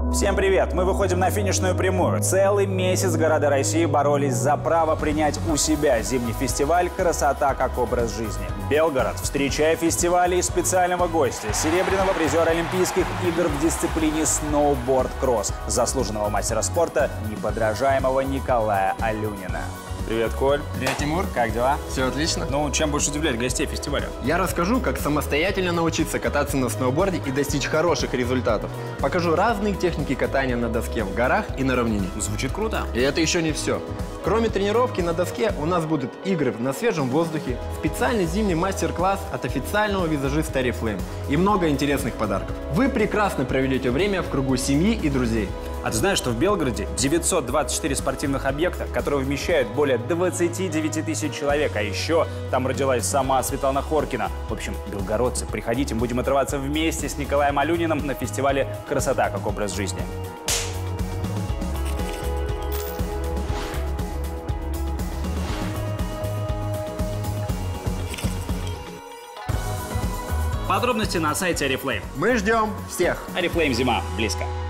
Всем привет! Мы выходим на финишную прямую. Целый месяц города России боролись за право принять у себя зимний фестиваль «Красота как образ жизни». Белгород, встречая фестивали и специального гостя, серебряного призера Олимпийских игр в дисциплине сноуборд-кросс, заслуженного мастера спорта, неподражаемого Николая Алюнина. Привет, Коль. Привет, Тимур. Как дела? Все отлично. Ну, чем будешь удивлять гостей фестиваля? Я расскажу, как самостоятельно научиться кататься на сноуборде и достичь хороших результатов. Покажу разные техники катания на доске в горах и на равнине. Звучит круто. И это еще не все. Кроме тренировки на доске у нас будут игры на свежем воздухе, специальный зимний мастер-класс от официального визажиста Oriflame и много интересных подарков. Вы прекрасно проведете время в кругу семьи и друзей. А ты знаешь, что в Белгороде 924 спортивных объекта, которые вмещают более 29 тысяч человек, а еще там родилась сама Светлана Хоркина. В общем, белгородцы, приходите, будем отрываться вместе с Николаем Алюниным на фестивале «Красота как образ жизни». Подробности на сайте Oriflame. Мы ждем всех! Oriflame, зима близко.